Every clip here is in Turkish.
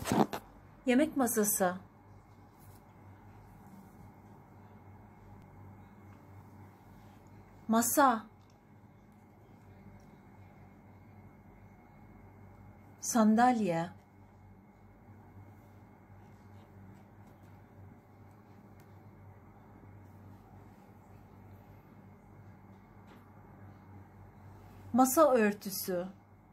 Yemek masası. Masa. Sandalye. Masa örtüsü.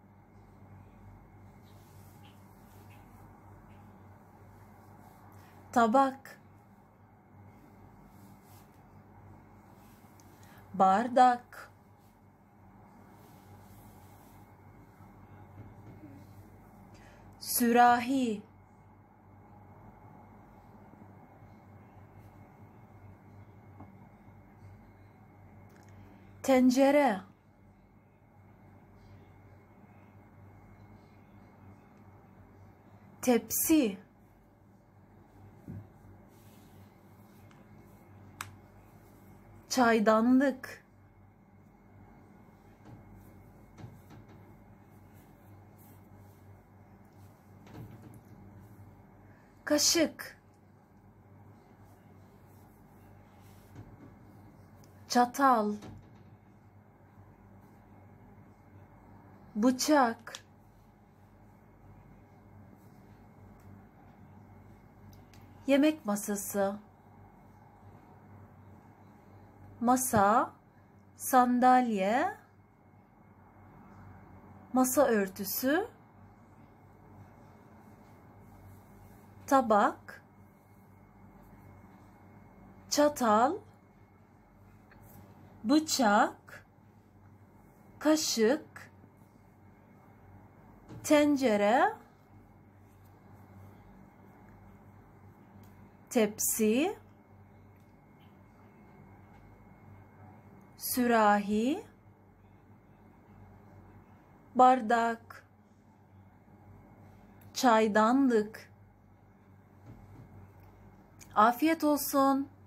Tabak. Bardak. Sürahi. Tencere. Tepsi. Çaydanlık. Kaşık. Çatal. Bıçak. Yemek masası. Masa, sandalye, masa örtüsü, tabak, çatal, bıçak, kaşık, tencere, tepsi, sürahi, bardak, çaydanlık. Afiyet olsun.